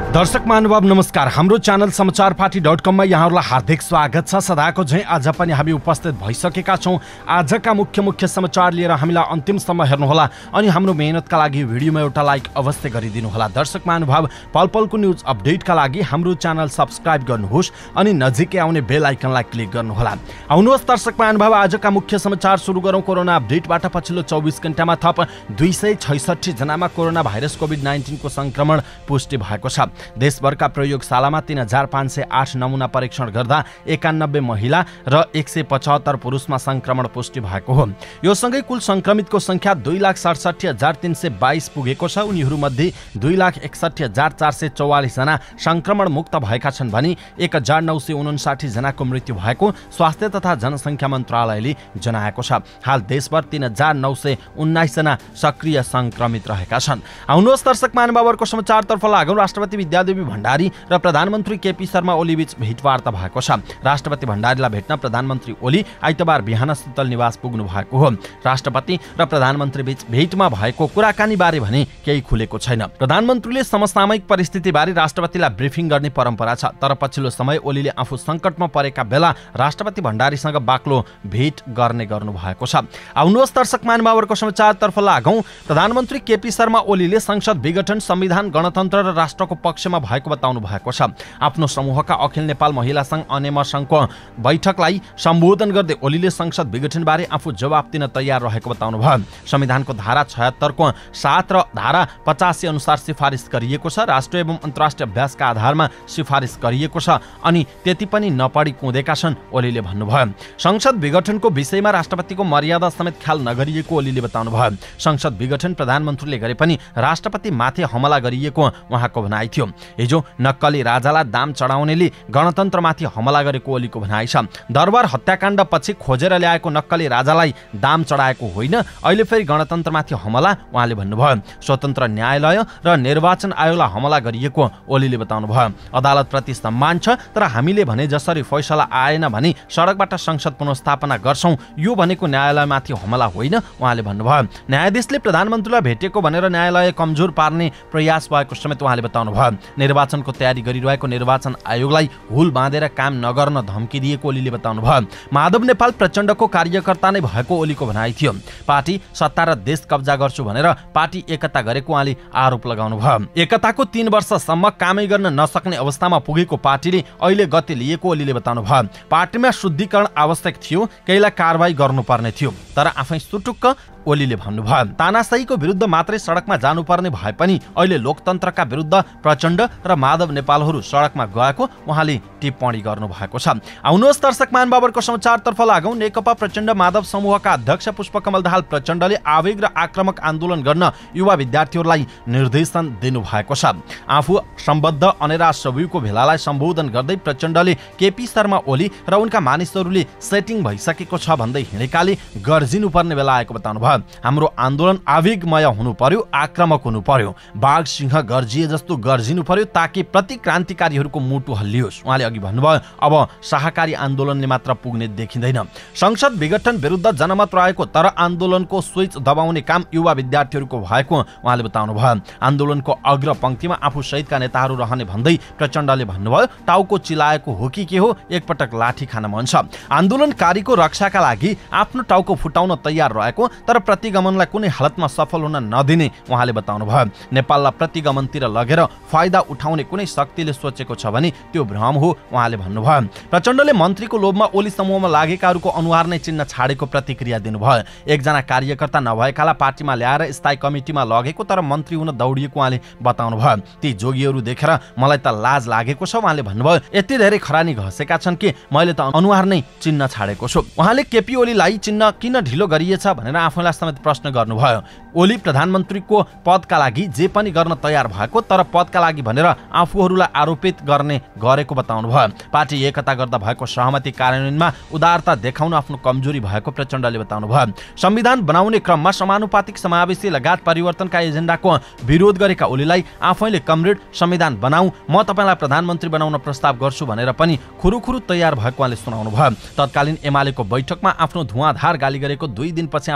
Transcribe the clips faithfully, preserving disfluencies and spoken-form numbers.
दर्शक महानुभाव नमस्कार। हाम्रो च्यानल समाचार पार्टी डट कममा यहाँहरूलाई हार्दिक स्वागत छ। सदाको झैं आज पनि हामी उपस्थित भइसकेका छौं। आजका मुख्य मुख्य समाचार लिएर हामीलाई अन्तिमसम्म हेर्नुहोला अनि हाम्रो मेहनतका लागि भिडियोमा एउटा लाइक अवश्य गरिदिनु होला। दर्शक महानुभाव पलपलको न्यूज अपडेटका लागि हाम्रो च्यानल सब्स्क्राइब गर्नुहोस् अनि नजिकै आउने बेल आइकनलाई क्लिक गर्नुहोला। आउनुहोस् दर्शक महानुभाव आजका मुख्य समाचार सुरु गरौं। कोरोना अपडेटबाट पछिल्लो चौबीस घण्टामा थप दुई सय छैसठी जनामा कोरोना भाइरस कोभिड नाइन्टीन को संक्रमण पुष्टि भएको छ। देशभरका प्रयोगशालामा तीन हजार पाँच सय आठ नमुना परीक्षण गर्दा एकानब्बे महिला र एक सय पचहत्तर पुरुषमा संक्रमण पुष्टि भएको हो। यो सँगै कुल संक्रमितको संख्या दुई लाख सडसठी हजार तीन सय बाइस पुगेको छ। उनीहरूमध्ये दुई लाख एकसठी हजार चार सय चौवालिस जना संक्रमण मुक्त भएका छन् भने एक हजार नौ सय उनसाठी जनाको मृत्यु भएको स्वास्थ्य तथा जनसङ्ख्या मन्त्रालयले जनाएको छ। हाल देशभर तीन हजार नौ सय उन्नाइस जना सक्रिय संक्रमित रहेका छन्। आउनुहोस् दर्शक महानुभावहरूको समाचारतर्फ लागौं। राष्ट्रपति विद्यादेवी भण्डारी र प्रधानमन्त्री केपी शर्मा ओली बीच भेटवार्ता भएको छ। राष्ट्रपति भण्डारीलाई भेट्न प्रधानमन्त्री ओली आइतबार बिहान शीतल निवास पुग्नु भएको हो। राष्ट्रपति र प्रधानमन्त्री बीच भेटमा भएको कुराकानी बारे भने केही खुलेको छैन। प्रधानमन्त्रीले समसामयिक परिस्थितिबारे राष्ट्रपतिलाई ब्रिफिङ गर्ने परम्परा छ, तर पछिल्लो समय ओलीले आफू सङ्कटमा परेका बेला राष्ट्रपति भण्डारीसँग बाक्लो भेट गर्ने गर्नु भएको छ। आउनुहोस् दर्शक महानुभावहरूको समाचारतर्फ लागौं। प्रधानमन्त्री केपी शर्मा ओलीले संसद विघटन, संविधान, गणतन्त्र र राष्ट्रको पक्षमा भएको बताउनु भएको छ। आफ्नो समूहका अखिल नेपाल महिला संघ अनेम संघको बैठकलाई सम्बोधन गर्दै ओलीले संसद विघटनबारे आफू जवाफ दिन तयार रहेको बताउनु भयो। संविधानको धारा छयत्तर को सात र धारा पचासी अनुसार सिफारिस गरिएको छ। राष्ट्रिय एवं अन्तर्राष्ट्रिय अभ्यासका आधारमा सिफारिस गरिएको छ अनि त्यति पनि नपढी कुदेका छन् ओलीले भन्नुभयो। संसद विघटनको विषयमा राष्ट्रपतिको मर्यादा समेत ख्याल नगरिएको ओलीले बताउनु भयो। संसद विघटन प्रधानमन्त्रीले गरे पनि राष्ट्रपति माथि हमला गरिएको उहाँको भनाइ थियो। हिजो नक्कली राजालाई दाम चढाउनेले गणतन्त्रमाथि हमला गरेको ओलीको भनाइ छ। दरबार हत्याकाण्ड पछि खोजेर ल्याएको नक्कली राजालाई दाम चढाएको होइन, अहिले फेरि गणतन्त्रमाथि हमला उहाँले भन्नुभयो। स्वतन्त्र न्यायालय र निर्वाचन आयोगलाई हमला गरिएको ओलीले बताउनु भयो। अदालतप्रति सम्मान छ, तर हामीले भने जसरी फैसला आएन भने सडकबाट संसद पुनर्स्थापना गर्छौं, यो भनेको न्यायालयमाथि हमला होइन उहाँले भन्नुभयो। न्यायाधीशले प्रधानमन्त्रीलाई भेटेको भनेर न्यायालय कमजोर पार्ने प्रयास भएको समेत उहाँले बताउनु भयो। निर्वाचनको तयारी गरिरहेको निर्वाचन आयोगलाई हुल बाँधेर काम नगर्न धम्की दिएको ओलीले बताउनु भयो। माधव नेपाल प्रचण्डको कार्यकर्ता नै भएको ओलीको भनाइ थियो। पार्टी सत्ता र देश कब्जा गर्छु भनेर पार्टी एकता गरेको उहाँले आरोप लगाउनु भयो। एकताको तीन वर्षसम्म कामै गर्न नसक्ने अवस्थामा पुगेको पार्टीले अहिले गति लिएको ओलीले बताउनु भयो। पार्टीमा शुद्धिकरण आवश्यक थियो, केहीलाई कारबाही गर्नुपर्ने थियो, तर आफै सुटुक्क ओलीले भन्नुभयो। तानाशाहीको विरुद्ध मात्रै सडकमा जानुपर्ने भए पनि अहिले लोकतन्त्रका विरुद्ध प्रचण्ड र माधव नेपालहरू सडकमा गएको उहाँले टिप्पणी गर्नु भएको छ। आउनुहोस् दर्शक महानुभावहरूको समाचारतर्फ लागौं। नेकपा प्रचण्ड माधव समूहका अध्यक्ष पुष्पकमल दाहाल प्रचण्डले आवेग र आक्रामक आन्दोलन गर्न युवा विद्यार्थीहरूलाई निर्देशन दिनुभएको छ। आफू सम्बद्ध अनेरा सबैको भेलालाई सम्बोधन गर्दै प्रचण्डले केपी शर्मा ओली र उनका मानिसहरूले सेटिङ भइसकेको छ भन्दै हिँडेकाले गर्जिनुपर्ने बेला आएको बताउनु भयो। हाम्रो आन्दोलन आवेगमय हुनु पर्यो, आक्रामक हुनु पर्यो, बाघ सिंह गर्जिए जस्तो गर्जिनु पर्यो ताकि प्रति क्रान्तिकारीहरूको मुटु हल्लियोस् उहाँले अघि भन्नुभयो। अब शाहकारी आन्दोलनले मात्र पुग्ने देखिँदैन। संसद विघटन विरुद्ध जनमत रहेको, तर आन्दोलनको स्विच दबाउने काम युवा विद्यार्थीहरूको भएको उहाँले बताउनु भयो। आन्दोलनको अग्र पंक्तिमा आफू सहितका नेताहरू रहने भन्दै प्रचण्डले भन्नुभयो। टाउको चिलाएको हो कि के हो, एकपटक लाठी खान मन छ। आन्दोलनकारीको रक्षाका लागि आफ्नो टाउको फुटाउन तयार रहेको, तर प्रतिगमनलाई कुनै हालतमा सफल हुन नदिने उहाँले बताउनु भयो। नेपाललाई प्रतिगमनतिर लगेर फाइदा उठाउने कुनै शक्तिले सोचेको छ भने त्यो भ्रम हो उहाँले भन्नुभयो। प्रचण्डले मन्त्रीको लोभमा ओली समूहमा लागेकाहरूको अनुहार नै चिन्न छाडेको प्रतिक्रिया दिनुभयो। एकजना कार्यकर्ता नभएकालाई पार्टीमा ल्याएर स्थायी कमिटीमा लगेको, तर मन्त्री हुन दौडिएको उहाँले बताउनु भयो। ती जोगीहरू देखेर मलाई त लाज लागेको छ उहाँले भन्नुभयो। यति धेरै खरानी घसेका छन् कि मैले त अनुहार नै चिन्न छाडेको छु। उहाँले केपी ओलीलाई चिन्न किन ढिलो गरिएछ भनेर आफूलाई समेत प्रश्न गर्नुभयो। ओली प्रधानमन्त्रीको पदका लागि जे पनि गर्न तयार भएको, तर पदका लागि भनेर आफूहरूलाई आरोपित गर्ने गरेको बताउनु भयो। पार्टी एकता गर्दा भएको सहमति कार्यान्वयनमा उदारता देखाउन आफ्नो कमजोरी भएको प्रचण्डले बताउनु भयो। संविधान बनाउने क्रममा समानुपातिक समावेशी लगायत परिवर्तनका एजेन्डाको विरोध गरेका ओलीलाई आफैले कमरेड संविधान बनाऊ, म तपाईलाई प्रधानमन्त्री बनाउन प्रस्ताव गर्छु भनेर पनि खुरुखुरु तयार भएको उहाँले सुनाउनु भयो। तत्कालीन एमालेको बैठकमा आफ्नो धुवाँधार गाली गरेको दुई दिनपछि आफूले पार्टी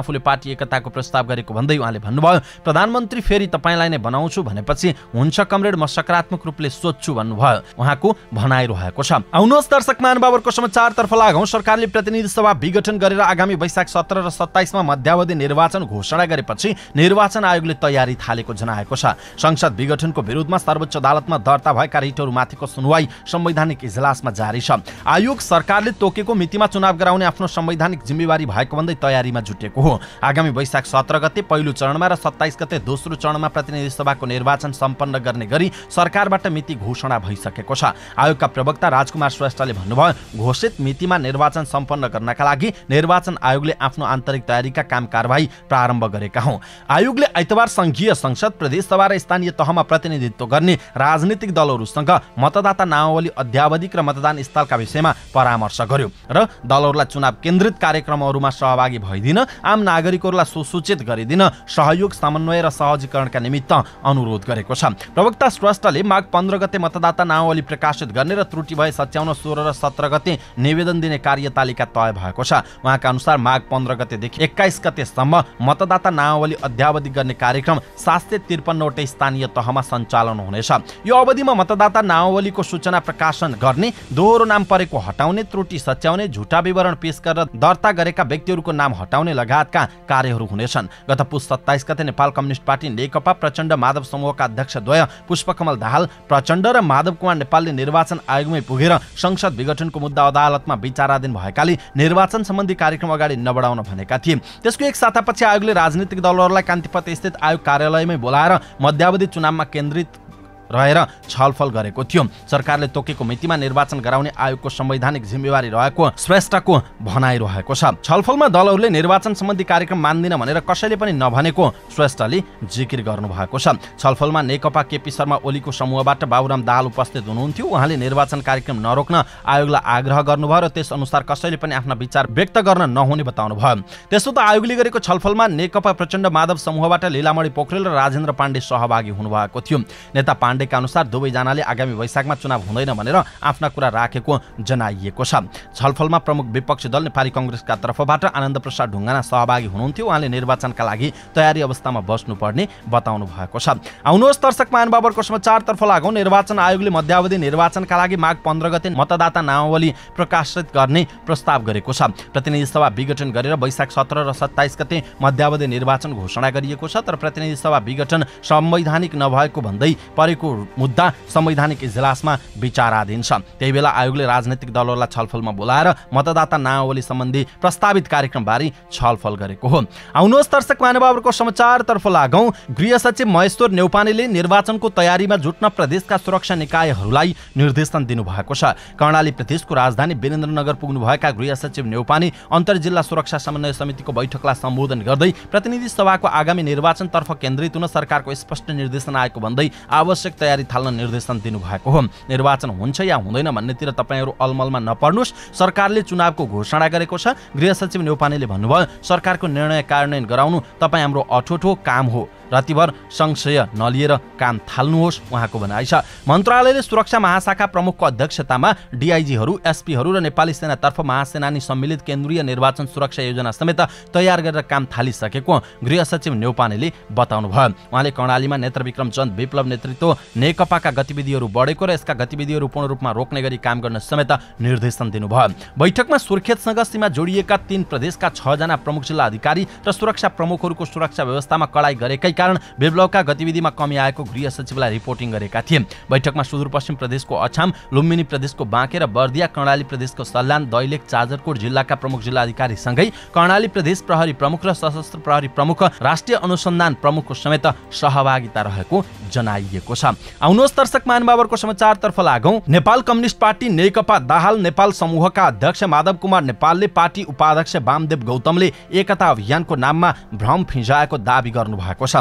पार्टी एकताको प्रस्ताव गरेको भन्दै उहाँले भन्नुभयो प्रधानमन्त्री फेरि तपाईलाई नै बनाउँछु भनेपछि हुन्छ कमरेड म सकारात्मक रूपले सोच्छु भन्नुभयो। उहाँको भनाइरहेको छ। आउनुहोस् दर्शक महानुभावहरुको समाचारतर्फ लागौं। सरकारले प्रतिनिधि सभा विघटन गरेर आगामी वैशाख सत्र र सत्ताइस मा मध्यावधि निर्वाचन घोषणा गरेपछि निर्वाचन आयोगले तयारी थालेको जनाएको छ। संसद विघटनको विरुद्धमा सर्वोच्च अदालतमा दर्ता भएका रिटहरुमाथिको सुनवाई संवैधानिक इजलासमा जारी छ। आयोग सरकारले तोकेको मितिमा चुनाव गराउने आफ्नो संवैधानिक जिम्मेवारी भएको भन्दै तयारीमा जुटेको हो। आगामी वैशाख सत्र गते पहिलो चरणमा र सत्ताइस गते दोस्रो चरणमा प्रतिनिधि सभाको निर्वाचन सम्पन्न गर्ने गरी सरकारबाट मिति घोषणा भइसकेको छ। आयोगका प्रवक्ता राजकुमार श्रेष्ठले भन्नुभयो घोषित मितिमा निर्वाचन सम्पन्न गर्नका लागि निर्वाचन आयोगले आफ्नो आन्तरिक तयारीका काम कारबाही प्रारम्भ गरेका हुन्। आयोगले आइतबार संघीय संसद, प्रदेश सभा र स्थानीय तहमा प्रतिनिधित्व गर्ने राजनीतिक दलहरूसँग मतदाता नामावली अध्यावधिक र मतदान स्थलका विषयमा परामर्श गर्यो र दलहरूलाई चुनाव केन्द्रित कार्यक्रमहरूमा सहभागी भइदिन, आम नागरिकहरूलाई सुसूचित गरिदिन, सहयोग, समन्वय र सहजीकरणका निमित्त अनुरोध गरेको छ। प्रवक्ता श्रेष्ठले माघ पन्ध्र गते मतदाता नामावली प्रकाशित गर्ने र त्रुटि भए सच्याउन सोह्र र सत्र गते निवेदन दिने कार्यतालिका तय भएको छ। उहाँका अनुसार माघ पन्ध्र गतेदेखि एक्काइस गतेसम्म मतदाता नामावली अध्यावधि गर्ने कार्यक्रम सात सय त्रिपन्नवटै स्थानीय तहमा सञ्चालन हुनेछ। यो अवधिमा मतदाता नामावलीको सूचना प्रकाशन गर्ने, दोहोरो नाम परेको हटाउने, त्रुटि सच्याउने, झुटा विवरण पेश गरेर दर्ता गरेका व्यक्तिहरूको नाम हटाउने लगायतका कार्यहरू हुनेछन्। गत पुस सत्ताइस गते नेपाल कम्युनिस्ट पार्टी नेकपा प्रचण्ड माधव समूहका अध्यक्षद्वय पुष्पकमल दाहाल प्रचण्ड र माधव कुमार नेपालले निर्वाचन आयोगमै पुगेर संसद विघटनको मुद्दा अदालतमा विचाराधीन भएकाले निर्वाचन सम्बन्धी कार्यक्रम अगाडि नबढाउन भनेका थिए। त्यसको एक सातापछि आयोगले राजनीतिक दलहरूलाई कान्तिपथ स्थित आयोग कार्यालयमै बोलाएर मध्यावधि चुनावमा केन्द्रित रहेर छलफल गरेको थियो। सरकारले तोकेको मितिमा निर्वाचन गराउने आयोगको संवैधानिक जिम्मेवारी रहेको श्रेष्ठको भनाइरहेको छ। छलफलमा दलहरूले निर्वाचन सम्बन्धी कार्यक्रम मान्दिन भनेर कसैले पनि नभनेको श्रेष्ठले जिकिर गर्नुभएको छ। छलफलमा नेकपा केपी शर्मा ओलीको समूहबाट बाबुराम दाहाल उपस्थित हुनुहुन्थ्यो। उहाँले निर्वाचन कार्यक्रम नरोक्न आयोगलाई आग्रह गर्नुभयो र त्यस अनुसार कसैले पनि आफ्ना विचार व्यक्त गर्न नहुने बताउनु भयो। त्यसो त आयोगले गरेको छलफलमा नेकपा प्रचण्ड माधव समूहबाट लीलामणि पोखरेल र राजेन्द्र पाण्डे सहभागी हुनुभएको थियो। नेता पाण्डेका अनुसार दुवैजनाले आगामी वैशाखमा चुनाव हुँदैन भनेर आफ्ना कुरा राखेको जनाइएको छ। छलफलमा प्रमुख विपक्षी दल नेपाली कांग्रेसका तर्फबाट आनन्द प्रसाद ढुङ्गाना सहभागी हुनुहुन्थ्यो। उहाँले निर्वाचनका लागि तयारी अवस्थामा बस्नुपर्ने बताउनु भएको छ। आउनुहोस् दर्शक महानुभावहरुको समाचारतर्फ लागौं। निर्वाचन आयोगले मध्यावधि निर्वाचनका लागि माघ पन्ध्र गते मतदाता नामावली प्रकाशित गर्ने प्रस्ताव गरेको छ। प्रतिनिधि सभा विघटन गरेर वैशाख सत्र र सत्ताइस गते मध्यावधि निर्वाचन घोषणा गरिएको छ। तर प्रतिनिधि सभा विघटन संवैधानिक नभएको भन्दै परेको मुद्दा संवैधानिक इजलासमा विचाराधीन छ। त्यही बेला आयोगले राजनीतिक दलहरूलाई छलफलमा बोलाएर मतदाता नामावली सम्बन्धी प्रस्तावित कार्यक्रमबारे छलफल गरेको हो। आउनुहोस् दर्शक महानुभावहरुको समाचारतर्फ लागौं। गृह सचिव महेश्वर न्यौपानेले निर्वाचनको तयारीमा जुट्न प्रदेशका सुरक्षा निकायहरूलाई निर्देशन दिनुभएको छ। कर्णाली प्रदेशको राजधानी वीरेन्द्रनगर पुग्नुभएका गृह सचिव न्यौपाने अन्तर्जिल्ला सुरक्षा समन्वय समितिको बैठकलाई सम्बोधन गर्दै प्रतिनिधि सभाको आगामी निर्वाचनतर्फ केन्द्रित हुन सरकारको स्पष्ट निर्देशन आएको भन्दै आवश्यक तयारी थाल्न निर्देशन दिनुभएको हो। निर्वाचन हुन्छ या हुँदैन भन्नेतिर तपाईहरू अलमलमा नपर्नुस्। सरकारले चुनावको घोषणा गरेको छ। गृह सचिव न्यौपानेले भन्नुभयो सरकारको निर्णय कार्यान्वयन गराउनु तपाईँ हाम्रो अठोटो काम हो। रातिभर संशय नलिएर काम थाल्नुहोस् उहाँको भनाइ छ। मन्त्रालयले सुरक्षा महाशाखा प्रमुखको अध्यक्षतामा डीआईजीहरू, एसपीहरू र नेपाली सेनातर्फ महासेनानी सम्मिलित केन्द्रीय निर्वाचन सुरक्षा योजना समेत तयार गरेर काम थालिसकेको गृह सचिव न्यौपानेले बताउनु भयो। उहाँले कर्णालीमा नेत्रविक्रम चन्द विप्लव नेतृत्व नेकपाका गतिविधिहरू बढेको र यसका गतिविधिहरू पूर्ण रूपमा रोक्ने गरी काम गर्न समेत निर्देशन दिनुभयो। बैठकमा सुर्खेतसँग सीमा जोडिएका तीन प्रदेशका छ जना प्रमुख जिल्ला अधिकारी र सुरक्षा प्रमुखहरूको सुरक्षा व्यवस्थामा कडाई गरेकै कारण विप्लवका गतिविधिमा कमी आएको गृह सचिवलाई रिपोर्टिङ गरेका थिए। बैठकमा सुदूरपश्चिम प्रदेशको अछाम, लुम्बिनी प्रदेशको बाँके र बर्दिया, कर्णाली प्रदेशको सल्यान, दैलेख, जाजरकोट जिल्लाका प्रमुख जिल्ला अधिकारी सँगै कर्णाली प्रदेश प्रहरी प्रमुख र सशस्त्र प्रहरी प्रमुख, राष्ट्रिय अनुसन्धान प्रमुखको समेत सहभागिता रहेको जनाइएको छ। आउनुहोस् दर्शक महानुभावहरुको समाचारतर्फ लागौं। नेपाल कम्युनिस्ट पार्टी नेकपा दाहाल नेपाल समूहका अध्यक्ष माधव कुमार नेपालले पार्टी उपाध्यक्ष वामदेव गौतमले एकता अभियानको नाममा भ्रम फिंजाएको दाबी गर्नुभएको छ।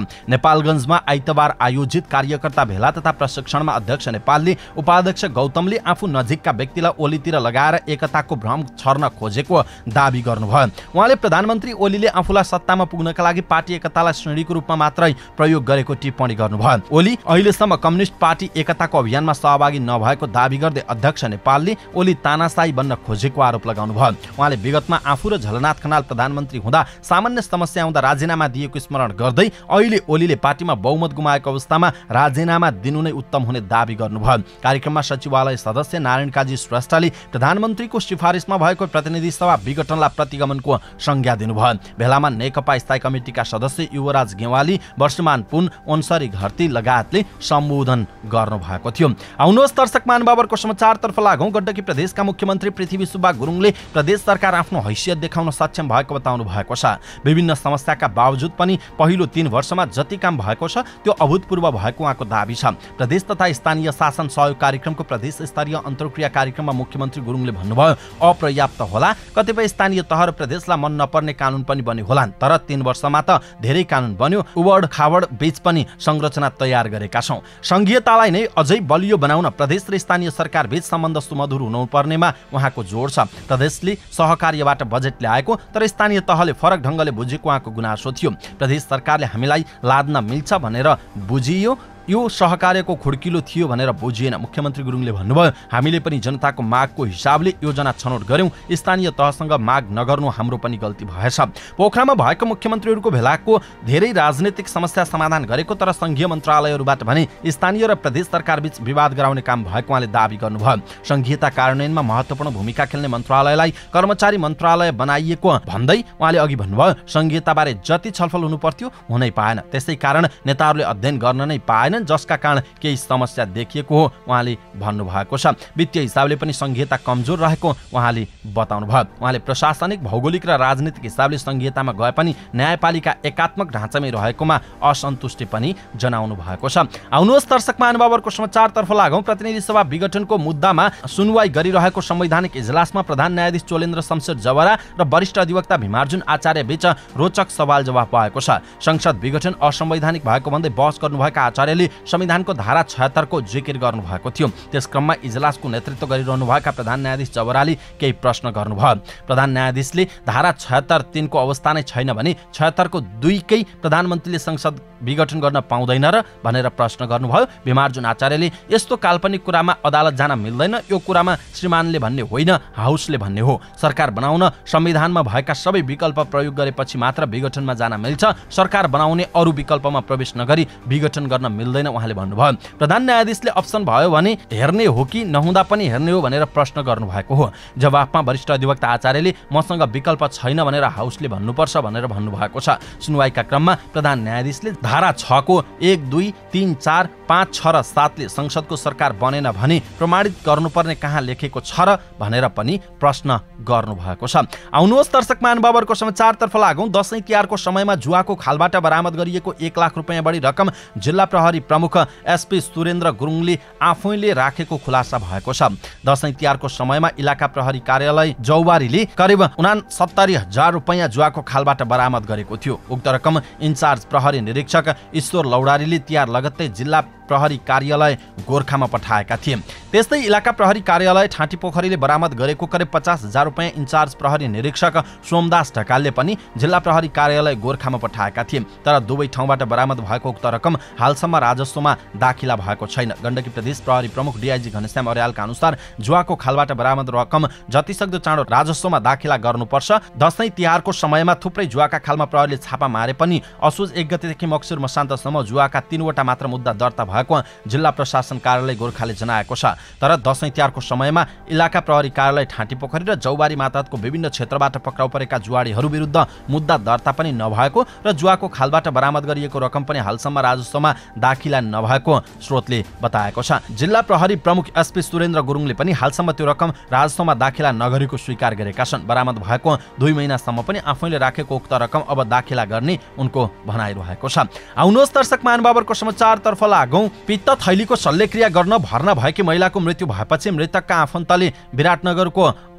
नेपालगञ्जमा आइतबार आयोजित कार्यकर्ता भेला तथा प्रशिक्षणमा अध्यक्ष नेपालले उपाध्यक्ष गौतमले आफू नजिकका व्यक्तिलाई ओलीतिर लगाएर एकताको भ्रम छर्न खोजेको दाबी गर्नुभयो। उहाँले प्रधानमन्त्री ओलीले आफूलाई सत्तामा पुग्नका लागि पार्टी एकतालाई श्रेणीको रूपमा मात्रै प्रयोग गरेको टिप्पणी गर्नुभयो। ओली अहिलेसम्म कम्युनिस्ट पार्टी एकताको अभियानमा सहभागी नभएको दाबी गर्दै अध्यक्ष नेपालले ओली तानाशाही बन्न खोजेको आरोप लगाउनुभयो। उहाँले विगतमा आफू र झलनाथ खनाल प्रधानमन्त्री हुँदा सामान्य समस्या आउँदा राजीनामा दिएको स्मरण गर्दै अहिले ओलीले पार्टीमा बहुमत गुमाएको अवस्थामा राजीनामा दिनु नै उत्तम हुने दाबी गर्नुभयो। कार्यक्रममा सचिवालय सदस्य नारायण काजी श्रेष्ठले प्रधानमन्त्रीको सिफारिसमा भएको प्रतिनिधि सभा विघटनलाई प्रतिगमनको संज्ञा दिनुभयो। भेलामा नेकपा स्थायी कमिटिका सदस्य युवराज गेवाली, वर्षमान पुन, ओन्सरी घरती लगायतले सम्बोधन गर्नु भएको थियो। आउनुहोस् दर्शक महानुभावरको समाचारतर्फ लागौं। गण्डकी प्रदेशका मुख्यमन्त्री पृथ्वी सुब्बा गुरुङले प्रदेश सरकार आफ्नो हैसियत देखाउन सक्षम भएको बताउनु भएको छ। विभिन्न समस्याका बावजुद पनि पहिलो तीन वर्षमा जति काम भएको छ त्यो अभूतपूर्व भएको उहाँको दाबी छ। प्रदेश तथा स्थानीय शासन सहयोग कार्यक्रमको प्रदेश स्तरीय अन्तर्क्रिया कार्यक्रममा मुख्यमन्त्री गुरुङले भन्नुभयो, अपर्याप्त होला, कतिपय स्थानीय तह र प्रदेशलाई मन नपर्ने कानुन पनि बन्यो होला, तर तीन वर्षमा त धेरै कानुन बन्यो, उबड खाबड बीच पनि संरचना तयार गरेका छौं। संघीयतालाई नै अझै बलियो बनाउन प्रदेश र स्थानीय सरकार बीच सम्बन्ध सुमधुर हुनुपर्नेमा उहाँको जोड छ। प्रदेशले सहकार्यबाट बजेट ल्याएको तर स्थानीय तहले फरक ढंगले बुझेको उहाँको गुनासो थियो। प्रदेश सरकारले हामीलाई लाद्न मिल्छ भनेर बुझियो, यो सहकार्यको खुड्किलो थियो भनेर बुझिएन। मुख्यमन्त्री गुरुङले भन्नुभयो, हामीले पनि जनताको मागको हिसाबले योजना छनौट गर्यौं, स्थानीय तहसँग माग नगर्नु हाम्रो पनि गल्ती भएछ। पोखरामा भएको मुख्यमन्त्रीहरूको भेलाको धेरै राजनीतिक समस्या समाधान गरेको तर संघीय मन्त्रालयहरूबाट भने स्थानीय र प्रदेश सरकार बीच विवाद गराउने काम भएको उहाँले दाबी गर्नुभयो। संघीयता कार्यान्वयनमा महत्त्वपूर्ण भूमिका खेल्ने मन्त्रालयलाई कर्मचारी मन्त्रालय बनाइएको भन्दै उहाँले अघि भन्नुभयो, संघीयताबारे जति छलफल हुनु पर्थ्यो हुनै पाएन, त्यसै कारण नेताहरूले अध्ययन गर्न नै पाएन, जसका कारण केही समस्या देखिएको हो उहाँले भन्नुभएको छ। वित्तीय हिसाबले पनि संघीयता कमजोर रहेको उहाँले बताउनु भयो। उहाँले प्रशासनिक, भौगोलिक र राजनीतिक हिसाबले संघीयतामा गए पनि न्यायपालिका एकात्मक ढाँचामै रहेकोमा असन्तुष्टि पनि जनाउनु भएको छ। आउनुहोस् दर्शक महानुभावरको समाचारतर्फ लागौं। प्रतिनिधि सभा विघटनको मुद्दामा सुनवाई गरिरहेको संवैधानिक इजलासमा प्रधान न्यायाधीश चोलेन्द्र शमशेर जवरा र वरिष्ठ अधिवक्ता भीमार्जुन आचार्य बीच रोचक सवाल जवाफ भएको छ। संसद विघटन असंवैधानिक भएको भन्दै बहस गर्नुभएका आचार्यले संविधानको धारा छयत्तर को जिकिर गर्नुभएको थियो। त्यस क्रममा इजलासको नेतृत्व गरिरहनुभएका प्रधान न्यायाधीश जवराले केही प्रश्न गर्नुभयो। प्रधान न्यायाधीशले धारा छयत्तर तीन को अवस्था नै छैन भने छयत्तर को दुईकै प्रधानमन्त्रीले संसद विघटन गर्न पाउँदैन र भनेर प्रश्न गर्नुभयो। भीमार्जुन आचार्यले यस्तो काल्पनिक कुरामा अदालत जान मिल्दैन, यो कुरामा श्रीमानले भन्ने होइन, हाउसले भन्ने हो। सरकार बनाउन संविधानमा भएका सबै विकल्प प्रयोग गरेपछि मात्र विघटनमा जान मिल्छ, सरकार बनाउने अरू विकल्पमा प्रवेश नगरी विघटन गर्न मिल्दैन उहाँले भन्नुभयो। प्रधान न्यायाधीशले अप्सन भयो भने हेर्ने हो कि नहुँदा पनि हेर्ने हो भनेर प्रश्न गर्नुभएको हो। जवाफमा वरिष्ठ अधिवक्ता आचार्यले मसँग विकल्प छैन भनेर हाउसले भन्नुपर्छ भनेर भन्नुभएको छ। सुनवाईका क्रममा प्रधान न्यायाधीशले धारा छ को एक, दुई, तीन, चार, पाँच, छ र सातले संसदको सरकार बनेन भने प्रमाणित गर्नुपर्ने कहाँ लेखेको छ र भनेर पनि प्रश्न गर्नुभएको छ। आउनुहोस् दर्शक महानुभावरको समाचारतर्फ लागौं। दशैं तिहारको समयमा जुवाको खालबाट बरामद गरिएको एक लाख रुपियाँ बढी रकम जिल्ला प्रहरी प्रमुख एसपी सुरेन्द्र गुरुङले आफैले राखेको खुलासा भएको छ। दशैं तिहारको समयमा इलाका प्रहरी कार्यालय जौबारीले करिब उनासत्तरी हजार रुपियाँ जुवाको खालबाट बरामद गरेको थियो। उक्त रकम इन्चार्ज प्रहरी निरीक्षक ईश्वर लौडारीले तिहार लगत्तै जिल्ला प्रहरी कार्यालय गोर्खामा पठाएका थिए। त्यस्तै इलाका प्रहरी कार्यालय ठाँटी पोखरीले बरामद गरेको करिब पचास हजार रुपियाँ इन्चार्ज प्रहरी निरीक्षक सोमदास ढकालले पनि जिल्ला प्रहरी कार्यालय गोर्खामा पठाएका थिए। तर दुवै ठाउँबाट बरामद भएको उक्त रकम हालसम्म राजस्वमा दाखिला भएको छैन। गण्डकी प्रदेश प्रहरी प्रमुख डीआईजी घनश्याम अर्यालका अनुसार जुवाको खालबाट बरामद रकम जतिसक्दो चाँडो राजस्वमा दाखिला गर्नुपर्छ। दशैं तिहारको समयमा थुप्रै जुवाका खालमा प्रहरीले छापा मारे पनि असोज एक गतेदेखि मक्सिर मसान्तसम्म जुवाका तीनवटा मात्र मुद्दा दर्ता भएको जिल्ला प्रशासन कार्यालय गोर्खाले जनाएको छ। तर दशैं तिहारको समयमा इलाका प्रहरी कार्यालय ठाँटी पोखरी र जौबारी मातहतको विभिन्न क्षेत्रबाट पक्राउ परेका जुवाडीहरू विरुद्ध मुद्दा दर्ता पनि नभएको र जुवाको खालबाट बरामद गरिएको रकम पनि हालसम्म राजस्वमा दाखिला नभएको स्रोतले बताएको छ। जिल्ला प्रहरी प्रमुख एसपी सुरेन्द्र गुरुङले पनि हालसम्म त्यो रकम राजस्वमा दाखिला नगरेको स्वीकार गरेका छन्। बरामद भएको दुई महिनासम्म पनि आफैले राखेको उक्त रकम अब दाखिला गर्ने उनको भनाइरहेको छ। आउनुहोस् दर्शक महानुभावरको समाचारतर्फ लागौं। पित्त थैलीको शल्यक्रिया गर्न भर्ना भएकी महिलाको मृत्यु भएपछि मृतकका आफन्तले विराटनगरको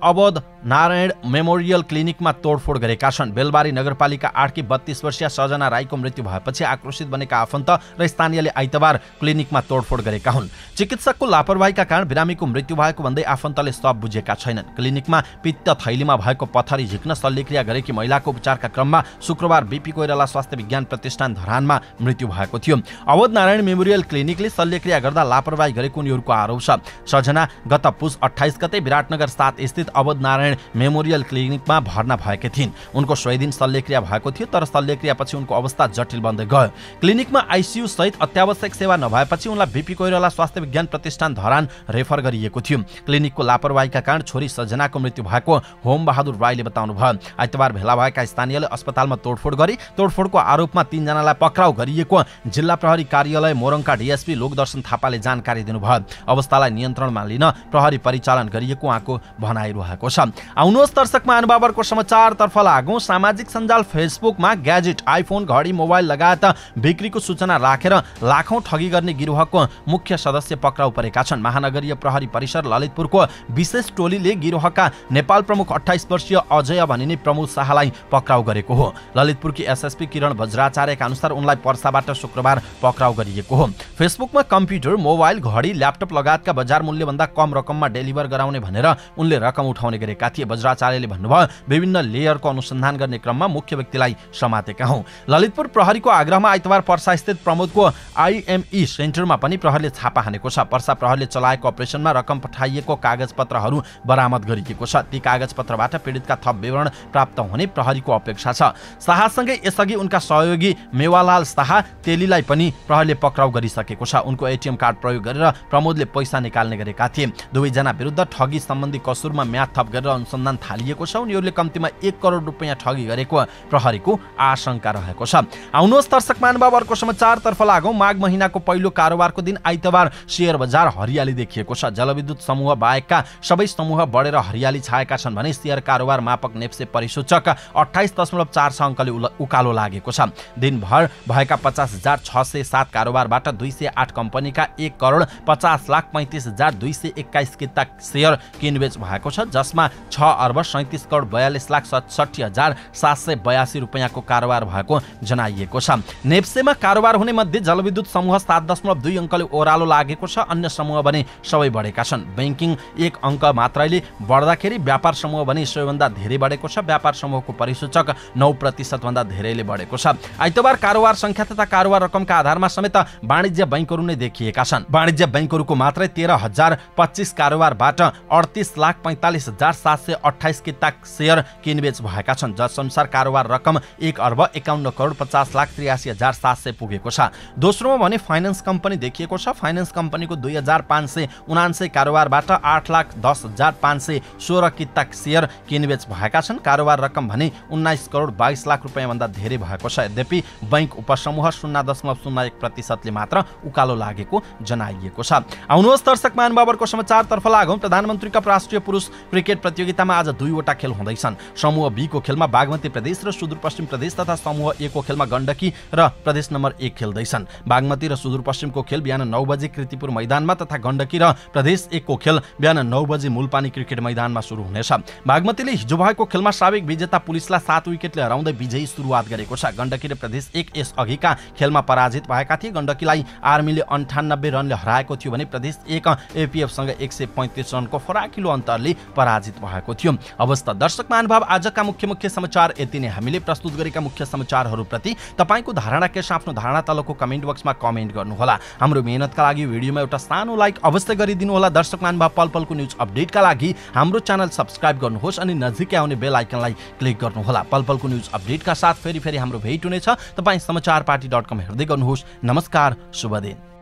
अवध नारायण मेमोरियल क्लिनिकमा तोडफोड गरेका छन्। बेलबारी नगरपालिका आठकी बत्तीस वर्षीय सजना राईको मृत्यु भएपछि आक्रोशित बनेका आफन्त र स्थानीयले आइतबार क्लिनिकमा तोडफोड गरेका हुन्। चिकित्सकको लापरवाहीका कारण बिरामीको मृत्यु भएको भन्दै आफन्तले सब बुझेका छैनन्। क्लिनिकमा पित्त थैलीमा भएको पथरी झिक्न शल्यक्रिया गरेकी महिलाको उपचारका क्रममा शुक्रबार बीपी कोइराला स्वास्थ्य विज्ञान प्रतिष्ठान धरानमा मृत्यु भएको थियो। अवध नारायण मेमोरियल क्लिनिकले शल्यक्रिया गर्दा लापरवाही गरेको उनीहरूको आरोप छ। सजना गत पुस अट्ठाइस गते विराटनगर सात स्थित अवध नारायण मेमोरियल क्लिनिकमा भर्ना भएकी थिइन्। उनको सोही दिन शल्यक्रिया भएको थियो, तर शल्यक्रियापछि उनको अवस्था जटिल बन्दै गयो। क्लिनिकमा आइसियू सहित अत्यावश्यक सेवा नभएपछि उनलाई बीपी कोइराला स्वास्थ्य विज्ञान प्रतिष्ठान धरान रेफर गरिएको थियो। क्लिनिकको लापरवाहीका कारण छोरी सजनाको मृत्यु भएको होम बहादुर राईले बताउनुभयो। आइतबार भेला भएका स्थानीयले अस्पतालमा तोडफोड गरी तोडफोडको आरोपमा तीनजनालाई पक्राउ गरिएको जिल्ला प्रहरी कार्यालय मोरङका डीएसपी लोकदर्शन थापाले जानकारी दिनुभयो। अवस्थालाई नियन्त्रणमा लिन प्रहरी परिचालन गरिएको उहाँको भनाइरहेको छ। आउनुहोस् दर्शक महानुभावहरूको समाचारतर्फ लागौं। सामाजिक सञ्जाल फेसबुकमा ग्याजेट, आइफोन, घडी, मोबाइल लगायत बिक्रीको सूचना राखेर लाखौं ठगी गर्ने गिरोहको मुख्य सदस्य पक्राउ परेका छन्। महानगरीय प्रहरी परिसर ललितपुरको विशेष टोलीले गिरोहका नेपाल प्रमुख अट्ठाइस वर्षीय अजय भनिने प्रमोद शाहलाई पक्राउ गरेको हो। ललितपुरकी एसएसपी किरण बज्राचार्यका अनुसार उनलाई पर्साबाट शुक्रबार पक्राउ गरिएको हो। फेसबुकमा कम्प्युटर, मोबाइल, घडी, ल्यापटप लगायतका बजार मूल्यभन्दा कम रकममा डेलिभर गराउने भनेर उनले रकम उठाउने गरेका थिए। बज्राचार्यले भन्नुभयो, विभिन्न लेयरको अनुसन्धान गर्ने क्रममा मुख्य व्यक्तिलाई समातेका हौं। ललितपुर प्रहरीको आग्रहमा आइतबार पर्सा स्थित प्रमोदको आइएमई सेन्टरमा पनि प्रहरीले छापा हानेको छ। पर्सा प्रहरीले चलाएको अपरेसनमा रकम पठाइएको कागजपत्रहरू बरामद गरिएको छ। ती कागजपत्रबाट पीडितका थप विवरण प्राप्त हुने प्रहरीको अपेक्षा छ। शाहसँगै यसअघि उनका सहयोगी मेवालाल शाह तेलीलाई पनि प्रहरीले पक्राउ गरिसकेको छ। उनको एटीएम कार्ड प्रयोग गरेर प्रमोदले पैसा निकाल्ने गरेका थिए। दुवैजना विरुद्ध ठगी सम्बन्धी कसुरमा म्याद थप गरेर अनुसन्धान थालिएको छ। उनीहरूले कम्तीमा एक करोड रुपियाँ ठगी गरेको प्रहरीको आशंका रहेको छ। आउनुहोस् दर्शक महानुभावहरूको समाचारतर्फ लागौं। माघ महिनाको पहिलो कारोबारको दिन आइतबार शेयर बजार हरियाली देखिएको छ। जलविद्युत समूह बाहेकका सबै समूह बढेर हरियाली छाएका छन् भने शेयर कारोबार मापक नेप्से परिसूचक अट्ठाइस दशमलव चार छ अङ्कले उकालो लागेको छ। दिनभर भएका पचास हजार छ सय सात कारोबारबाट दुई सय आठ कम्पनीका एक करोड पचास लाख पैंतिस हजार दुई सय एक्काइस किता शेयर किनबेच भएको छ, जसमा छ अर्ब सैंतिस करोड बयालिस लाख सतसठी हजार सात सय बयासी रुपियाँको कारोबार भएको जनाइएको छ। नेप्सेमा कारोबार हुने मध्ये जलविद्युत समूह सात दशमलव दुई अङ्कले ओह्रालो लागेको छ। अन्य समूह भने सबै बढेका छन्। ब्याङ्किङ एक अङ्क मात्रैले बढ्दाखेरि व्यापार समूह भने सबैभन्दा धेरै बढेको छ। व्यापार समूहको परिसूचक नौ प्रतिशत भन्दा धेरैले बढेको छ। आइतबार कारोबार संख्या तथा कारोबार रकमका आधारमा समेत वाणिज्य बैंकहरू नै देखिएका छन्। वाणिज्य बैंकहरूको मात्रै तेह्र हजार पच्चीस कारोबारबाट अडतिस लाख पैंतालिस हजार सात सय अट्ठाइस किता शेयर किनबेच भएका छन्, जसअनुसार कारोबार रकम एक अर्ब एकाउन्न करोड पचास लाख त्रियासी हजार सात सय पुगेको छ। दोस्रोमा भने फाइनेन्स कम्पनी देखिएको छ। फाइनेन्स कम्पनीको दुई हजार पाँच सय उनान्सय कारोबारबाट आठ लाख दस हजार पाँच सय सोह्र किता शेयर किनबेच भएका छन्। कारोबार रकम भने उन्नाइस करोड बाइस लाख रुपियाँ भन्दा धेरै भएको छ। यद्यपि बैंक उपसमूह शून्य दशमलव शून्य एक प्रतिशतले मात्र उकालो लागेको जनाइएको छ। आउनुहोस् दर्शक महानुभावहरूको समाचारतर्फ लागौं। प्रधानमन्त्रीका राष्ट्रिय पुरुष क्रिकेट प्रतियोगितामा आज दुईवटा खेल हुँदैछन्। समूह बी को खेलमा बागमती प्रदेश र सुदूरपश्चिम प्रदेश तथा समूह ए को खेलमा गण्डकी र प्रदेश नम्बर एक खेल्दैछन्। बागमती र सुदूरपश्चिमको खेल बिहान नौ बजे कृतिपुर मैदानमा तथा गण्डकी र प्रदेश एक को खेल बिहान नौ बजे मुलपानी क्रिकेट मैदानमा सुरु हुनेछ। बागमतीले हिजो भएको खेलमा साबिक विजेता पुलिसलाई सात विकेटले हराउँदै विजयी सुरुवात गरेको छ। गण्डकी र प्रदेश एक यस अघिका खेलमा पराजित भएका थिए। गण्डकीलाई आर्मीले अन्ठानब्बे रनले हराएको थियो भने प्रदेश एक एपीएफसँग एक सय पैंतिस रनको फराकिलो अन्तरले पराजित भएको थियो। अवस्था दर्शक महानुभाव, आजका मुख्य मुख्य समाचार यति नै। हामीले प्रस्तुत गरेका मुख्य समाचारहरूप्रति तपाईँको धारणा के आफ्नो धारणा तलको कमेन्ट बक्समा कमेन्ट गर्नुहोला। हाम्रो मेहनतका लागि भिडियोमा एउटा सानो लाइक अवश्य गरिदिनु होला। दर्शक महानुभाव, पल पलको न्युज अपडेटका लागि हाम्रो च्यानल सब्स्क्राइब गर्नुहोस् अनि नजिकै आउने बेल आइकनलाई क्लिक गर्नुहोला। पल पलको न्युज अपडेटका साथ फेरि फेरि हाम्रो भेट हुनेछ। तपाईँ समाचार पार्टी डट कम हेर्दै गर्नुहोस्। नमस्कार, शुभ दिन।